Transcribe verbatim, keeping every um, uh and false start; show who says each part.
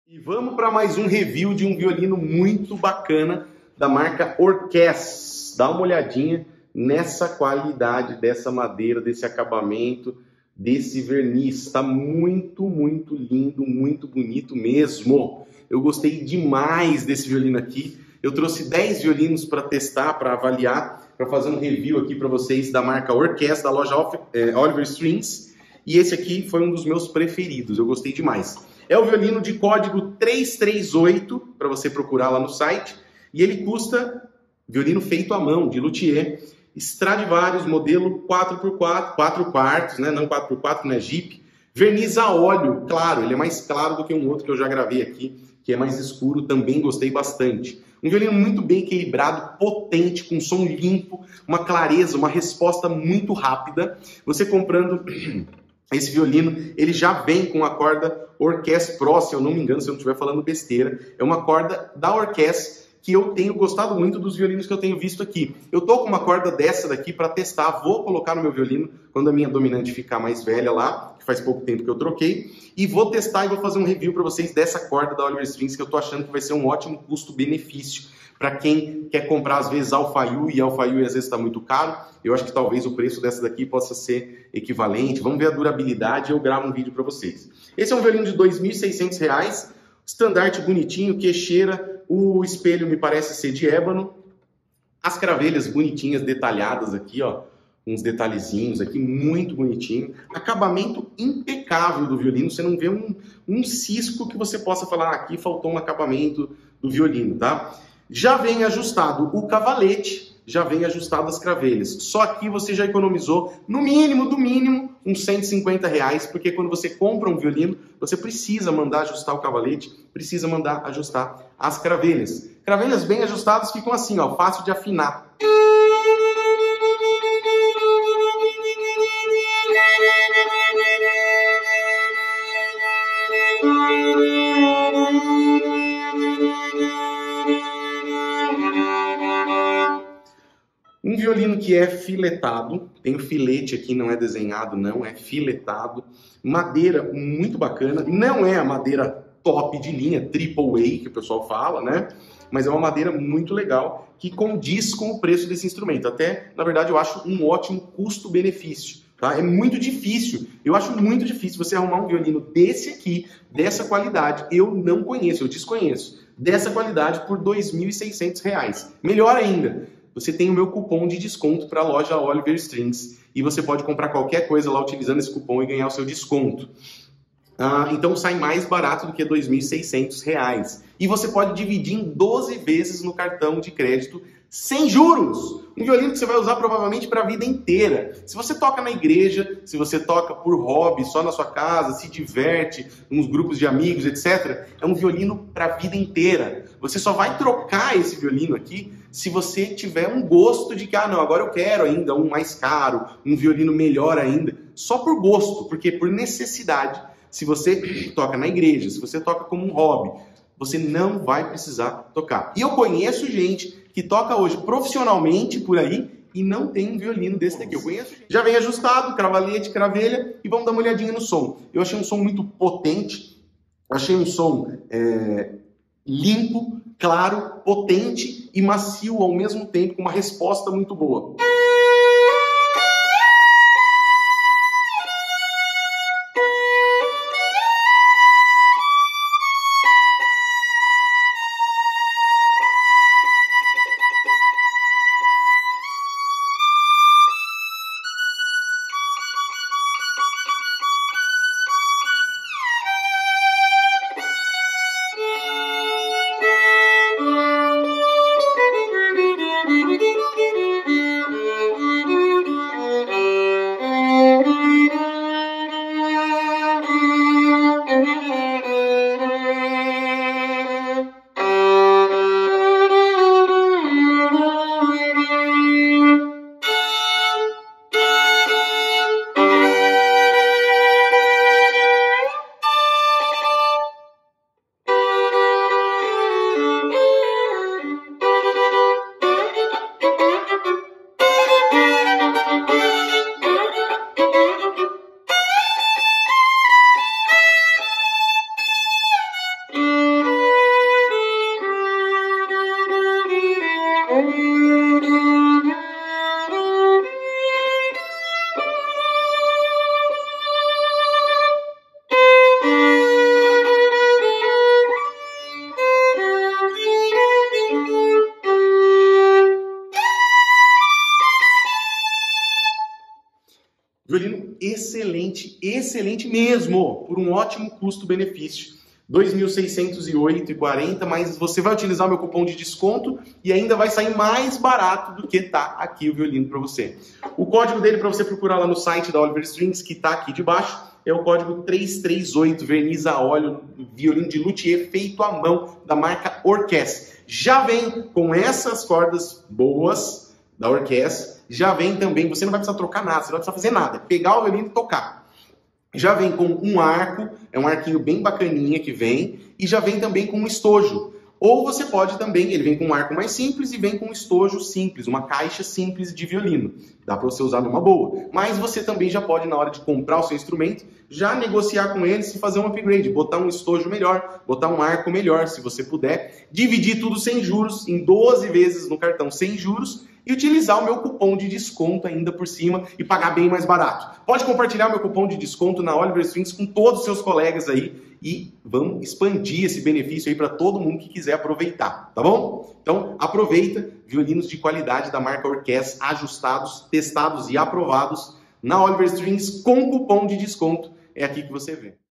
Speaker 1: E vamos para mais um review de um violino muito bacana da marca Orkes. Dá uma olhadinha nessa qualidade dessa madeira, desse acabamento, desse verniz. Está muito, muito lindo, muito bonito mesmo. Eu gostei demais desse violino aqui. Eu trouxe dez violinos para testar, para avaliar, para fazer um review aqui para vocês da marca Orkes, da loja Oliver Strings. E esse aqui foi um dos meus preferidos, eu gostei demais. É o violino de código trezentos e trinta e oito, para você procurar lá no site. E ele custa, violino feito à mão, de luthier, Stradivarius, modelo quatro por quatro, quatro quartos, né? Não quatro por quatro, não é Jeep. Verniz a óleo, claro, ele é mais claro do que um outro que eu já gravei aqui, que é mais escuro, também gostei bastante. Um violino muito bem equilibrado, potente, com som limpo, uma clareza, uma resposta muito rápida. Você comprando esse violino, ele já vem com a corda Orkes Pro, se eu não me engano, se eu não estiver falando besteira. É uma corda da Orkes que eu tenho gostado muito dos violinos que eu tenho visto aqui. Eu tô com uma corda dessa daqui para testar, vou colocar no meu violino quando a minha dominante ficar mais velha lá, que faz pouco tempo que eu troquei, e vou testar e vou fazer um review para vocês dessa corda da Oliver Strings, que eu tô achando que vai ser um ótimo custo-benefício para quem quer comprar, às vezes, Alfaiu, e Alfaiu às vezes está muito caro. Eu acho que talvez o preço dessa daqui possa ser equivalente. Vamos ver a durabilidade e eu gravo um vídeo para vocês. Esse é um violino de dois mil e seiscentos reais, estandarte bonitinho, queixeira, o espelho me parece ser de ébano, as cravelhas bonitinhas, detalhadas aqui, ó, uns detalhezinhos aqui, muito bonitinho, acabamento impecável do violino, você não vê um, um cisco que você possa falar, ah, aqui faltou um acabamento do violino, tá? Já vem ajustado o cavalete, já vem ajustado as cravelhas. Só aqui você já economizou, no mínimo, do mínimo, uns cento e cinquenta reais, porque quando você compra um violino, você precisa mandar ajustar o cavalete, precisa mandar ajustar as cravelhas. Cravelhas bem ajustadas ficam assim, ó, fácil de afinar. Um violino que é filetado, tem o filete aqui, não é desenhado não, é filetado. Madeira muito bacana, não é a madeira top de linha, triple A, que o pessoal fala, né? Mas é uma madeira muito legal, que condiz com o preço desse instrumento. Até, na verdade, eu acho um ótimo custo-benefício. Tá? É muito difícil, eu acho muito difícil você arrumar um violino desse aqui, dessa qualidade. Eu não conheço, eu desconheço. Dessa qualidade por dois mil e seiscentos reais. Melhor ainda, você tem o meu cupom de desconto para a loja Oliver Strings. E você pode comprar qualquer coisa lá utilizando esse cupom e ganhar o seu desconto. Ah, então sai mais barato do que dois mil e seiscentos reais. E você pode dividir em doze vezes no cartão de crédito sem juros. Um violino que você vai usar provavelmente para a vida inteira. Se você toca na igreja, se você toca por hobby, só na sua casa, se diverte, nos grupos de amigos, etcétera, é um violino para a vida inteira. Você só vai trocar esse violino aqui se você tiver um gosto de que, ah, não, agora eu quero ainda um mais caro, um violino melhor ainda. Só por gosto, porque por necessidade, se você toca na igreja, se você toca como um hobby, você não vai precisar tocar. E eu conheço gente que toca hoje profissionalmente por aí e não tem um violino desse daqui. Eu conheço gente. Já vem ajustado, cravalete, cravelha, e vamos dar uma olhadinha no som. Eu achei um som muito potente, achei um som é, limpo, claro, potente e macio ao mesmo tempo, com uma resposta muito boa. excelente, excelente mesmo, por um ótimo custo-benefício. dois mil seiscentos e oito reais e quarenta centavos, mas você vai utilizar o meu cupom de desconto e ainda vai sair mais barato do que tá aqui o violino para você. O código dele para você procurar lá no site da Oliver Strings, que tá aqui debaixo, é o código três três oito, verniz a óleo, violino de luthier feito à mão, da marca Orquest. Já vem com essas cordas boas da Orquest, já vem também, você não vai precisar trocar nada, você não vai precisar fazer nada, pegar o violino e tocar. Já vem com um arco, é um arquinho bem bacaninha que vem, e já vem também com um estojo. Ou você pode também, ele vem com um arco mais simples e vem com um estojo simples, uma caixa simples de violino. Dá para você usar numa boa. Mas você também já pode, na hora de comprar o seu instrumento, já negociar com eles e fazer um upgrade, botar um estojo melhor, botar um arco melhor, se você puder. Dividir tudo sem juros, em doze vezes no cartão sem juros, e utilizar o meu cupom de desconto ainda por cima e pagar bem mais barato. Pode compartilhar o meu cupom de desconto na Oliver Strings com todos os seus colegas aí e vamos expandir esse benefício aí para todo mundo que quiser aproveitar, tá bom? Então, aproveita, violinos de qualidade da marca Orquest, ajustados, testados e aprovados na Oliver Strings com cupom de desconto. É aqui que você vê.